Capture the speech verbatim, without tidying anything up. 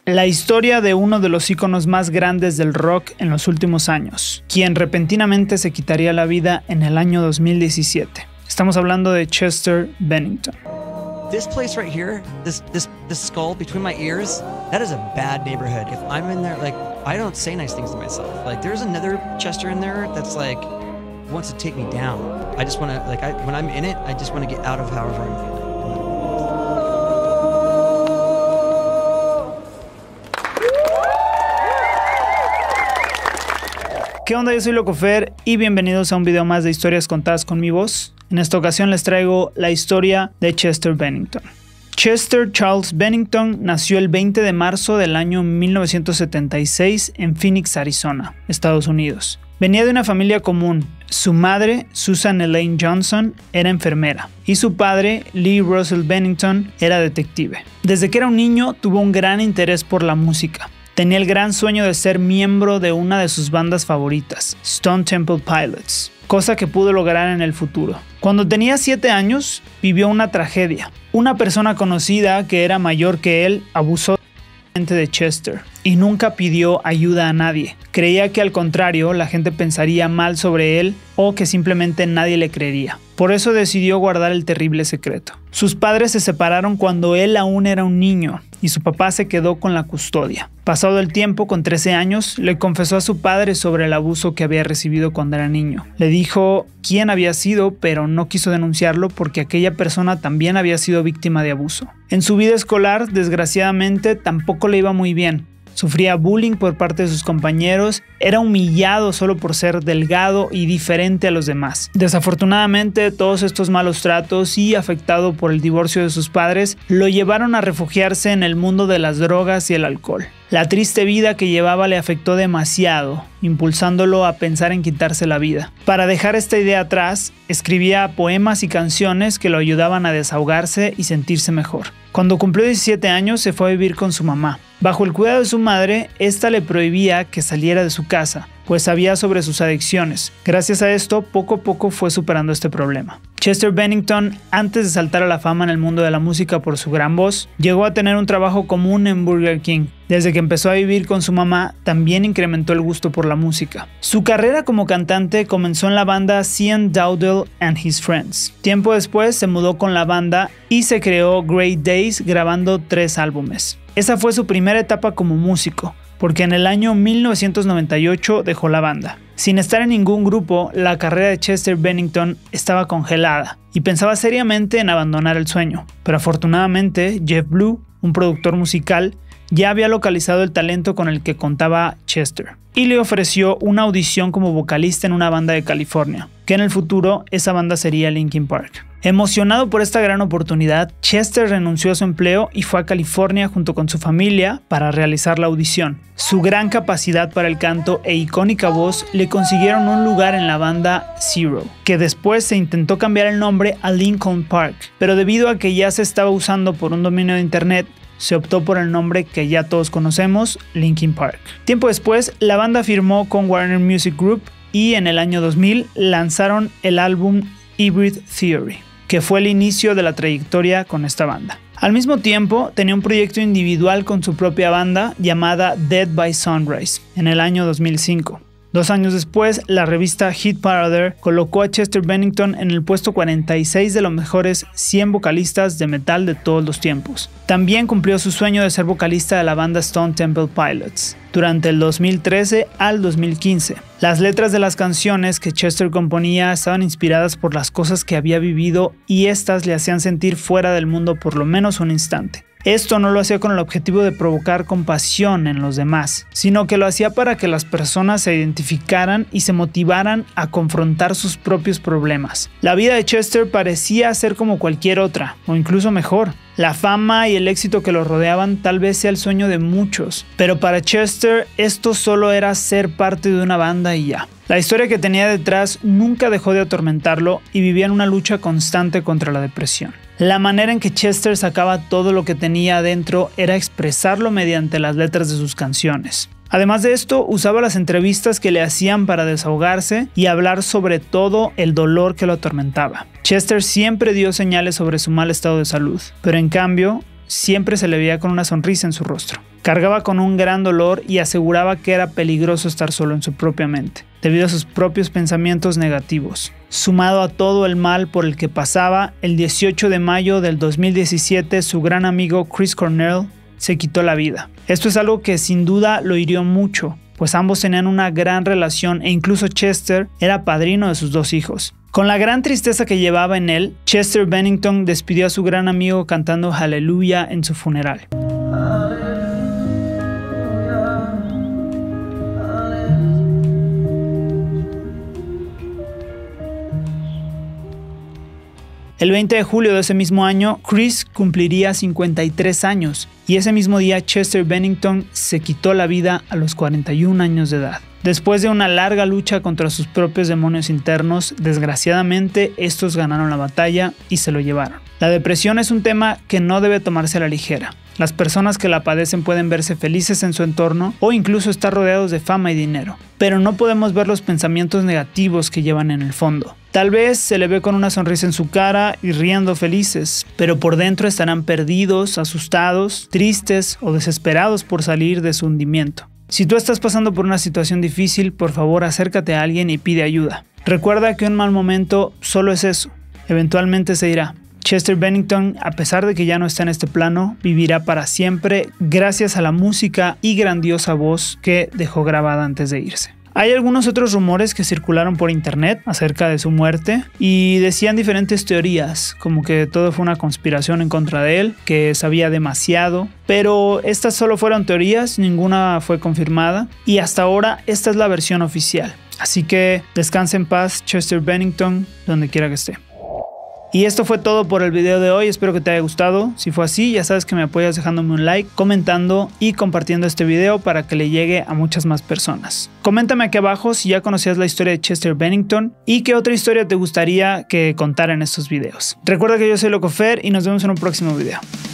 La historia de uno de los íconos más grandes del rock en los últimos años, quien repentinamente se quitaría la vida en el año dos mil diecisiete. Estamos hablando de Chester Bennington. This place right here, this this this skull between my ears, that is a bad neighborhood. If I'm in there, like, I don't say nice things to myself. Like, there's another Chester in there that's like wants to take me down. I just want to, like, I, when I'm in it, I just want to get out of however I'm feeling. ¿Qué onda? Yo soy Locofer y bienvenidos a un video más de historias contadas con mi voz. En esta ocasión les traigo la historia de Chester Bennington. Chester Charles Bennington nació el veinte de marzo del año mil novecientos setenta y seis en Phoenix, Arizona, Estados Unidos. Venía de una familia común. Su madre, Susan Elaine Johnson, era enfermera y su padre, Lee Russell Bennington, era detective. Desde que era un niño tuvo un gran interés por la música. Tenía el gran sueño de ser miembro de una de sus bandas favoritas, Stone Temple Pilots, cosa que pudo lograr en el futuro. Cuando tenía siete años, vivió una tragedia. Una persona conocida que era mayor que él abusó de Chester y nunca pidió ayuda a nadie. Creía que al contrario, la gente pensaría mal sobre él o que simplemente nadie le creería. Por eso decidió guardar el terrible secreto. Sus padres se separaron cuando él aún era un niño y su papá se quedó con la custodia. Pasado el tiempo, con trece años, le confesó a su padre sobre el abuso que había recibido cuando era niño. Le dijo quién había sido, pero no quiso denunciarlo porque aquella persona también había sido víctima de abuso. En su vida escolar, desgraciadamente, tampoco le iba muy bien. Sufría bullying por parte de sus compañeros, era humillado solo por ser delgado y diferente a los demás. Desafortunadamente, todos estos malos tratos y afectado por el divorcio de sus padres, lo llevaron a refugiarse en el mundo de las drogas y el alcohol. La triste vida que llevaba le afectó demasiado, impulsándolo a pensar en quitarse la vida. Para dejar esta idea atrás, escribía poemas y canciones que lo ayudaban a desahogarse y sentirse mejor. Cuando cumplió diecisiete años, se fue a vivir con su mamá. Bajo el cuidado de su madre, esta le prohibía que saliera de su casa, pues sabía sobre sus adicciones. Gracias a esto, poco a poco fue superando este problema. Chester Bennington, antes de saltar a la fama en el mundo de la música por su gran voz, llegó a tener un trabajo común en Burger King. Desde que empezó a vivir con su mamá, también incrementó el gusto por la música. Su carrera como cantante comenzó en la banda Cian Dowdell and His Friends. Tiempo después se mudó con la banda y se creó Great Days, grabando tres álbumes. Esa fue su primera etapa como músico, porque en el año mil novecientos noventa y ocho dejó la banda. Sin estar en ningún grupo, la carrera de Chester Bennington estaba congelada y pensaba seriamente en abandonar el sueño. Pero afortunadamente, Jeff Blue, un productor musical, ya había localizado el talento con el que contaba Chester y le ofreció una audición como vocalista en una banda de California, que en el futuro esa banda sería Linkin Park. Emocionado por esta gran oportunidad, Chester renunció a su empleo y fue a California junto con su familia para realizar la audición. Su gran capacidad para el canto e icónica voz le consiguieron un lugar en la banda Zero, que después se intentó cambiar el nombre a Linkin Park, pero debido a que ya se estaba usando por un dominio de internet, se optó por el nombre que ya todos conocemos, Linkin Park. Tiempo después, la banda firmó con Warner Music Group y en el año dos mil lanzaron el álbum Hybrid Theory, que fue el inicio de la trayectoria con esta banda. Al mismo tiempo, tenía un proyecto individual con su propia banda llamada Dead by Sunrise en el año dos mil cinco. Dos años después, la revista Hit Parader colocó a Chester Bennington en el puesto cuarenta y seis de los mejores cien vocalistas de metal de todos los tiempos. También cumplió su sueño de ser vocalista de la banda Stone Temple Pilots durante el dos mil trece al dos mil quince. Las letras de las canciones que Chester componía estaban inspiradas por las cosas que había vivido y estas le hacían sentir fuera del mundo por lo menos un instante. Esto no lo hacía con el objetivo de provocar compasión en los demás, sino que lo hacía para que las personas se identificaran y se motivaran a confrontar sus propios problemas. La vida de Chester parecía ser como cualquier otra, o incluso mejor. La fama y el éxito que lo rodeaban tal vez sea el sueño de muchos, pero para Chester esto solo era ser parte de una banda y ya. La historia que tenía detrás nunca dejó de atormentarlo y vivía en una lucha constante contra la depresión. La manera en que Chester sacaba todo lo que tenía adentro era expresarlo mediante las letras de sus canciones. Además de esto, usaba las entrevistas que le hacían para desahogarse y hablar sobre todo el dolor que lo atormentaba. Chester siempre dio señales sobre su mal estado de salud, pero en cambio, siempre se le veía con una sonrisa en su rostro. Cargaba con un gran dolor y aseguraba que era peligroso estar solo en su propia mente, debido a sus propios pensamientos negativos. Sumado a todo el mal por el que pasaba, el dieciocho de mayo del dos mil diecisiete su gran amigo Chris Cornell se quitó la vida. Esto es algo que sin duda lo hirió mucho, pues ambos tenían una gran relación e incluso Chester era padrino de sus dos hijos. Con la gran tristeza que llevaba en él, Chester Bennington despidió a su gran amigo cantando Hallelujah en su funeral. El veinte de julio de ese mismo año, Chris cumpliría cincuenta y tres años y ese mismo día Chester Bennington se quitó la vida a los cuarenta y un años de edad. Después de una larga lucha contra sus propios demonios internos, desgraciadamente estos ganaron la batalla y se lo llevaron. La depresión es un tema que no debe tomarse a la ligera. Las personas que la padecen pueden verse felices en su entorno o incluso estar rodeados de fama y dinero, pero no podemos ver los pensamientos negativos que llevan en el fondo. Tal vez se le ve con una sonrisa en su cara y riendo felices, pero por dentro estarán perdidos, asustados, tristes o desesperados por salir de su hundimiento. Si tú estás pasando por una situación difícil, por favor acércate a alguien y pide ayuda. Recuerda que un mal momento solo es eso, eventualmente se irá. Chester Bennington, a pesar de que ya no está en este plano, vivirá para siempre gracias a la música y grandiosa voz que dejó grabada antes de irse. Hay algunos otros rumores que circularon por internet acerca de su muerte y decían diferentes teorías, como que todo fue una conspiración en contra de él, que sabía demasiado, pero estas solo fueron teorías, ninguna fue confirmada y hasta ahora esta es la versión oficial. Así que descanse en paz, Chester Bennington, donde quiera que esté. Y esto fue todo por el video de hoy, espero que te haya gustado. Si fue así, ya sabes que me apoyas dejándome un like, comentando y compartiendo este video para que le llegue a muchas más personas. Coméntame aquí abajo si ya conocías la historia de Chester Bennington y qué otra historia te gustaría que contara en estos videos. Recuerda que yo soy Locofer y nos vemos en un próximo video.